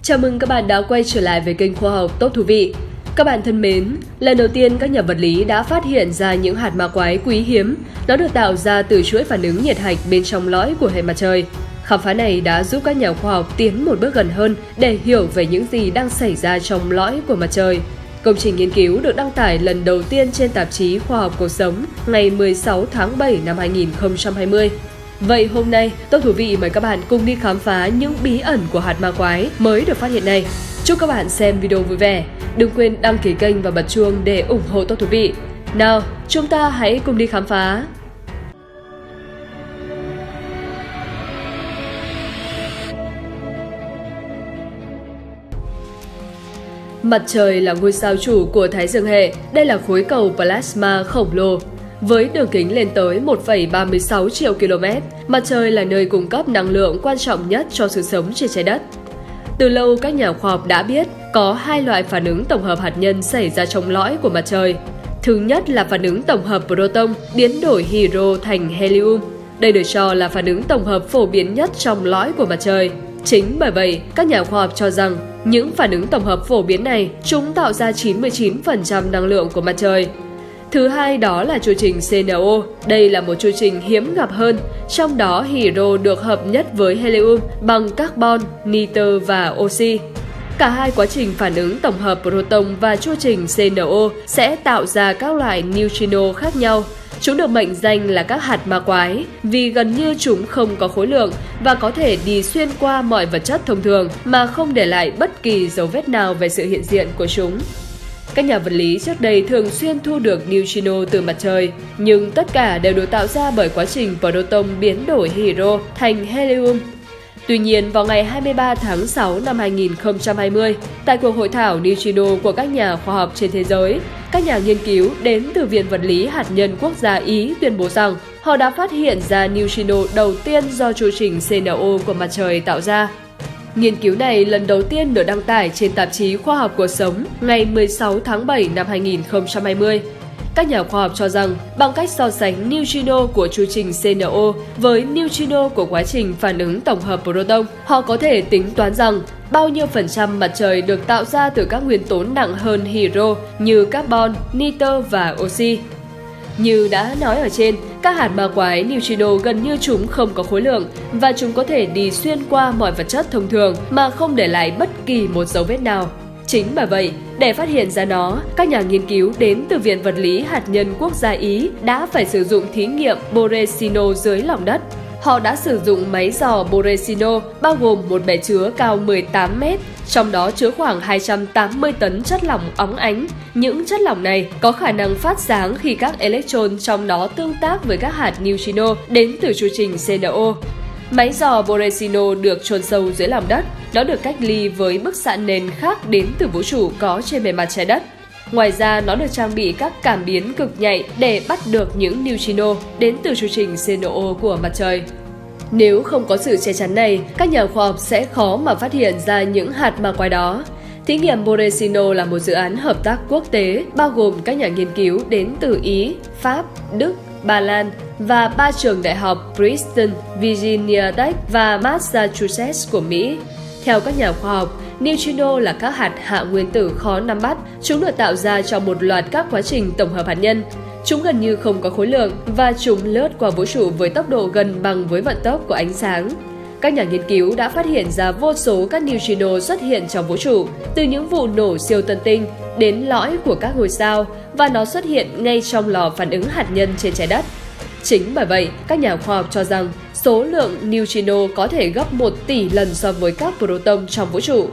Chào mừng các bạn đã quay trở lại với kênh Khoa học Tốt Thú Vị. Các bạn thân mến, lần đầu tiên các nhà vật lý đã phát hiện ra những hạt ma quái quý hiếm. Nó được tạo ra từ chuỗi phản ứng nhiệt hạch bên trong lõi của hệ mặt trời. Khám phá này đã giúp các nhà khoa học tiến một bước gần hơn để hiểu về những gì đang xảy ra trong lõi của mặt trời. Công trình nghiên cứu được đăng tải lần đầu tiên trên tạp chí Khoa học Cuộc sống ngày 16 tháng 7 năm 2020. Vậy hôm nay, Tốt Thú Vị mời các bạn cùng đi khám phá những bí ẩn của hạt ma quái mới được phát hiện này. Chúc các bạn xem video vui vẻ. Đừng quên đăng ký kênh và bật chuông để ủng hộ Tốt Thú Vị. Nào, chúng ta hãy cùng đi khám phá. Mặt trời là ngôi sao chủ của Thái Dương hệ. Đây là khối cầu plasma khổng lồ. Với đường kính lên tới 1,36 triệu km, mặt trời là nơi cung cấp năng lượng quan trọng nhất cho sự sống trên trái đất. Từ lâu, các nhà khoa học đã biết có hai loại phản ứng tổng hợp hạt nhân xảy ra trong lõi của mặt trời. Thứ nhất là phản ứng tổng hợp proton biến đổi hydro thành helium. Đây được cho là phản ứng tổng hợp phổ biến nhất trong lõi của mặt trời. Chính bởi vậy, các nhà khoa học cho rằng những phản ứng tổng hợp phổ biến này chúng tạo ra 99% năng lượng của mặt trời. Thứ hai đó là chu trình CNO. Đây là một chu trình hiếm gặp hơn, trong đó hydro được hợp nhất với helium bằng carbon, nitơ và oxy. Cả hai quá trình phản ứng tổng hợp proton và chu trình CNO sẽ tạo ra các loại neutrino khác nhau. Chúng được mệnh danh là các hạt ma quái vì gần như chúng không có khối lượng và có thể đi xuyên qua mọi vật chất thông thường mà không để lại bất kỳ dấu vết nào về sự hiện diện của chúng. Các nhà vật lý trước đây thường xuyên thu được neutrino từ mặt trời, nhưng tất cả đều được tạo ra bởi quá trình proton biến đổi hydro thành helium. Tuy nhiên, vào ngày 23 tháng 6 năm 2020, tại cuộc hội thảo neutrino của các nhà khoa học trên thế giới, các nhà nghiên cứu đến từ Viện Vật lý Hạt nhân Quốc gia Ý tuyên bố rằng họ đã phát hiện ra neutrino đầu tiên do chu trình CNO của mặt trời tạo ra. Nghiên cứu này lần đầu tiên được đăng tải trên tạp chí Khoa học Cuộc sống ngày 16 tháng 7 năm 2020. Các nhà khoa học cho rằng bằng cách so sánh neutrino của chu trình CNO với neutrino của quá trình phản ứng tổng hợp proton, họ có thể tính toán rằng bao nhiêu phần trăm mặt trời được tạo ra từ các nguyên tố nặng hơn hydro như carbon, nitơ và oxy. Như đã nói ở trên, các hạt ma quái neutrino gần như chúng không có khối lượng và chúng có thể đi xuyên qua mọi vật chất thông thường mà không để lại bất kỳ một dấu vết nào. Chính bởi vậy, để phát hiện ra nó, các nhà nghiên cứu đến từ Viện Vật lý Hạt nhân Quốc gia Ý đã phải sử dụng thí nghiệm Boresino dưới lòng đất. Họ đã sử dụng máy dò Boresino bao gồm một bể chứa cao 18 mét, trong đó chứa khoảng 280 tấn chất lỏng óng ánh. Những chất lỏng này có khả năng phát sáng khi các electron trong đó tương tác với các hạt neutrino đến từ chu trình CNO. Máy dò Boresino được chôn sâu dưới lòng đất, nó được cách ly với bức xạ nền khác đến từ vũ trụ có trên bề mặt trái đất. Ngoài ra, nó được trang bị các cảm biến cực nhạy để bắt được những neutrino đến từ chu trình CNO của mặt trời. Nếu không có sự che chắn này, các nhà khoa học sẽ khó mà phát hiện ra những hạt ma quái đó. Thí nghiệm Boresino là một dự án hợp tác quốc tế bao gồm các nhà nghiên cứu đến từ Ý, Pháp, Đức, Ba Lan và 3 trường đại học Princeton, Virginia Tech và Massachusetts của Mỹ. Theo các nhà khoa học, neutrino là các hạt hạ nguyên tử khó nắm bắt. Chúng được tạo ra trong một loạt các quá trình tổng hợp hạt nhân. Chúng gần như không có khối lượng và chúng lướt qua vũ trụ với tốc độ gần bằng với vận tốc của ánh sáng. Các nhà nghiên cứu đã phát hiện ra vô số các neutrino xuất hiện trong vũ trụ, từ những vụ nổ siêu tân tinh đến lõi của các ngôi sao, và nó xuất hiện ngay trong lò phản ứng hạt nhân trên trái đất. Chính bởi vậy, các nhà khoa học cho rằng số lượng neutrino có thể gấp 1 tỷ lần so với các proton trong vũ trụ.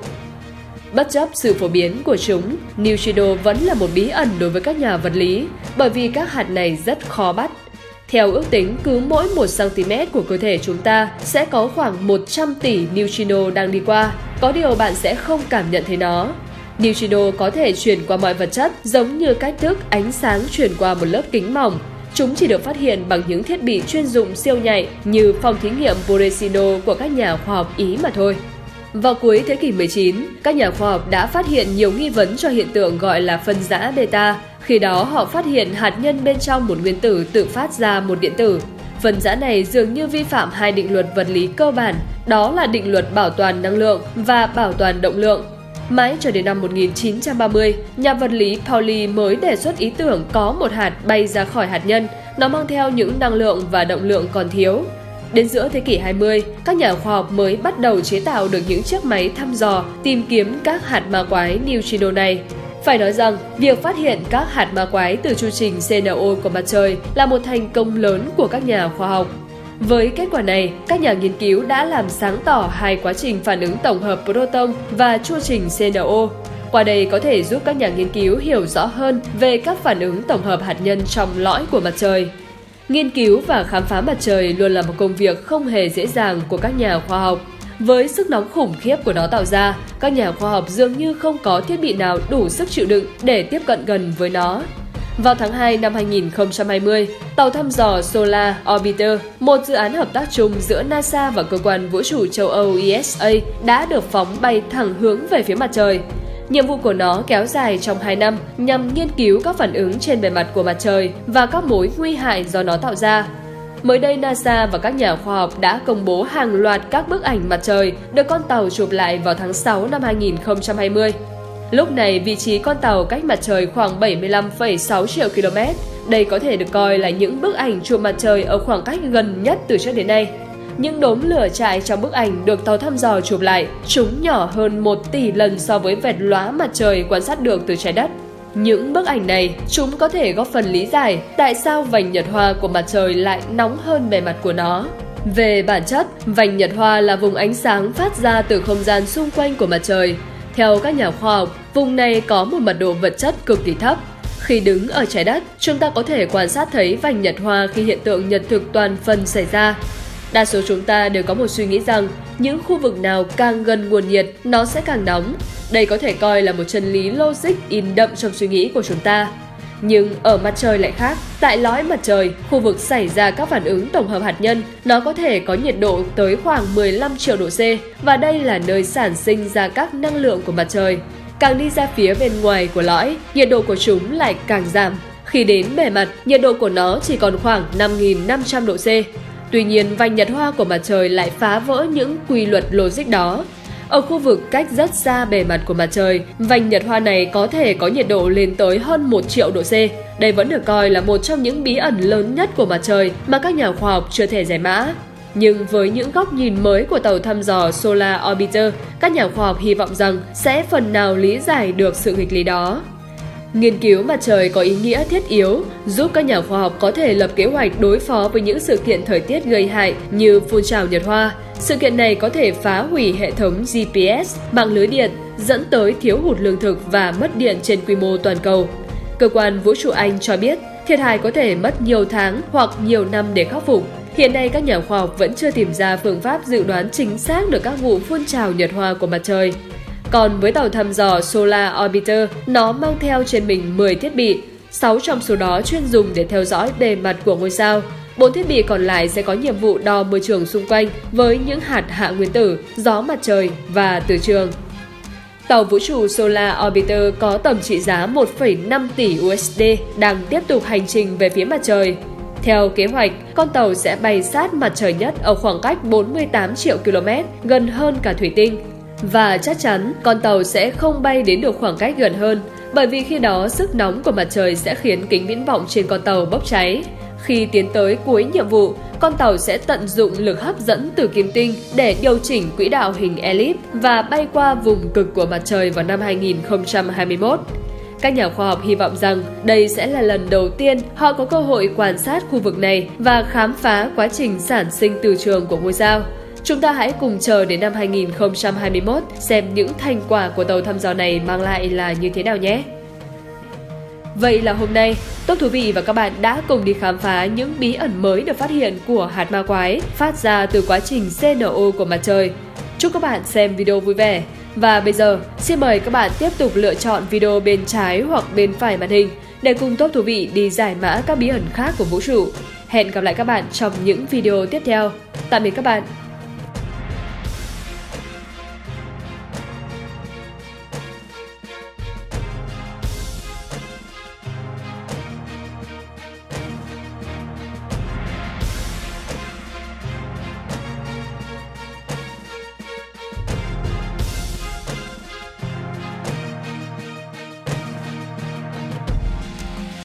Bất chấp sự phổ biến của chúng, neutrino vẫn là một bí ẩn đối với các nhà vật lý, bởi vì các hạt này rất khó bắt. Theo ước tính, cứ mỗi 1 cm của cơ thể chúng ta sẽ có khoảng 100 tỷ neutrino đang đi qua, có điều bạn sẽ không cảm nhận thấy nó. Neutrino có thể chuyển qua mọi vật chất giống như cách thức ánh sáng chuyển qua một lớp kính mỏng. Chúng chỉ được phát hiện bằng những thiết bị chuyên dụng siêu nhạy như phòng thí nghiệm Boresino của các nhà khoa học Ý mà thôi. Vào cuối thế kỷ 19, các nhà khoa học đã phát hiện nhiều nghi vấn cho hiện tượng gọi là phân rã beta. Khi đó, họ phát hiện hạt nhân bên trong một nguyên tử tự phát ra một điện tử. Phân rã này dường như vi phạm hai định luật vật lý cơ bản, đó là định luật bảo toàn năng lượng và bảo toàn động lượng. Mãi cho đến năm 1930, nhà vật lý Pauli mới đề xuất ý tưởng có một hạt bay ra khỏi hạt nhân, nó mang theo những năng lượng và động lượng còn thiếu. Đến giữa thế kỷ 20, các nhà khoa học mới bắt đầu chế tạo được những chiếc máy thăm dò, tìm kiếm các hạt ma quái neutrino này. Phải nói rằng, việc phát hiện các hạt ma quái từ chu trình CNO của mặt trời là một thành công lớn của các nhà khoa học. Với kết quả này, các nhà nghiên cứu đã làm sáng tỏ hai quá trình phản ứng tổng hợp proton và chu trình CNO. Qua đây có thể giúp các nhà nghiên cứu hiểu rõ hơn về các phản ứng tổng hợp hạt nhân trong lõi của mặt trời. Nghiên cứu và khám phá mặt trời luôn là một công việc không hề dễ dàng của các nhà khoa học. Với sức nóng khủng khiếp của nó tạo ra, các nhà khoa học dường như không có thiết bị nào đủ sức chịu đựng để tiếp cận gần với nó. Vào tháng 2 năm 2020, tàu thăm dò Solar Orbiter, một dự án hợp tác chung giữa NASA và Cơ quan Vũ trụ châu Âu ESA, đã được phóng bay thẳng hướng về phía mặt trời. Nhiệm vụ của nó kéo dài trong 2 năm nhằm nghiên cứu các phản ứng trên bề mặt của mặt trời và các mối nguy hại do nó tạo ra. Mới đây, NASA và các nhà khoa học đã công bố hàng loạt các bức ảnh mặt trời được con tàu chụp lại vào tháng 6 năm 2020. Lúc này, vị trí con tàu cách mặt trời khoảng 75,6 triệu km. Đây có thể được coi là những bức ảnh chụp mặt trời ở khoảng cách gần nhất từ trước đến nay. Những đốm lửa trại trong bức ảnh được tàu thăm dò chụp lại, chúng nhỏ hơn 1 tỷ lần so với vệt lóa mặt trời quan sát được từ trái đất. Những bức ảnh này, chúng có thể góp phần lý giải tại sao vành nhật hoa của mặt trời lại nóng hơn bề mặt của nó. Về bản chất, vành nhật hoa là vùng ánh sáng phát ra từ không gian xung quanh của mặt trời. Theo các nhà khoa học, vùng này có một mật độ vật chất cực kỳ thấp. Khi đứng ở trái đất, chúng ta có thể quan sát thấy vành nhật hoa khi hiện tượng nhật thực toàn phần xảy ra. Đa số chúng ta đều có một suy nghĩ rằng những khu vực nào càng gần nguồn nhiệt, nó sẽ càng nóng. Đây có thể coi là một chân lý logic in đậm trong suy nghĩ của chúng ta. Nhưng ở mặt trời lại khác, tại lõi mặt trời, khu vực xảy ra các phản ứng tổng hợp hạt nhân, nó có thể có nhiệt độ tới khoảng 15 triệu độ C, và đây là nơi sản sinh ra các năng lượng của mặt trời. Càng đi ra phía bên ngoài của lõi, nhiệt độ của chúng lại càng giảm. Khi đến bề mặt, nhiệt độ của nó chỉ còn khoảng 5.500 độ C. Tuy nhiên, vành nhật hoa của mặt trời lại phá vỡ những quy luật logic đó. Ở khu vực cách rất xa bề mặt của mặt trời, vành nhật hoa này có thể có nhiệt độ lên tới hơn 1 triệu độ C. Đây vẫn được coi là một trong những bí ẩn lớn nhất của mặt trời mà các nhà khoa học chưa thể giải mã. Nhưng với những góc nhìn mới của tàu thăm dò Solar Orbiter, các nhà khoa học hy vọng rằng sẽ phần nào lý giải được sự nghịch lý đó. Nghiên cứu mặt trời có ý nghĩa thiết yếu, giúp các nhà khoa học có thể lập kế hoạch đối phó với những sự kiện thời tiết gây hại như phun trào nhật hoa. Sự kiện này có thể phá hủy hệ thống GPS, mạng lưới điện, dẫn tới thiếu hụt lương thực và mất điện trên quy mô toàn cầu. Cơ quan Vũ trụ Anh cho biết thiệt hại có thể mất nhiều tháng hoặc nhiều năm để khắc phục. Hiện nay, các nhà khoa học vẫn chưa tìm ra phương pháp dự đoán chính xác được các vụ phun trào nhật hoa của mặt trời. Còn với tàu thăm dò Solar Orbiter, nó mang theo trên mình 10 thiết bị, 6 trong số đó chuyên dùng để theo dõi bề mặt của ngôi sao. 4 thiết bị còn lại sẽ có nhiệm vụ đo môi trường xung quanh với những hạt hạ nguyên tử, gió mặt trời và từ trường. Tàu vũ trụ Solar Orbiter có tổng trị giá 1,5 tỷ USD đang tiếp tục hành trình về phía mặt trời. Theo kế hoạch, con tàu sẽ bay sát mặt trời nhất ở khoảng cách 48 triệu km, gần hơn cả thủy tinh. Và chắc chắn con tàu sẽ không bay đến được khoảng cách gần hơn, bởi vì khi đó sức nóng của mặt trời sẽ khiến kính viễn vọng trên con tàu bốc cháy. Khi tiến tới cuối nhiệm vụ, con tàu sẽ tận dụng lực hấp dẫn từ kim tinh để điều chỉnh quỹ đạo hình elip và bay qua vùng cực của mặt trời vào năm 2021. Các nhà khoa học hy vọng rằng đây sẽ là lần đầu tiên họ có cơ hội quan sát khu vực này và khám phá quá trình sản sinh từ trường của ngôi sao. Chúng ta hãy cùng chờ đến năm 2021 xem những thành quả của tàu thăm dò này mang lại là như thế nào nhé. Vậy là hôm nay, Top Thú Vị và các bạn đã cùng đi khám phá những bí ẩn mới được phát hiện của hạt ma quái phát ra từ quá trình CNO của mặt trời. Chúc các bạn xem video vui vẻ. Và bây giờ, xin mời các bạn tiếp tục lựa chọn video bên trái hoặc bên phải màn hình để cùng Top Thú Vị đi giải mã các bí ẩn khác của vũ trụ. Hẹn gặp lại các bạn trong những video tiếp theo. Tạm biệt các bạn!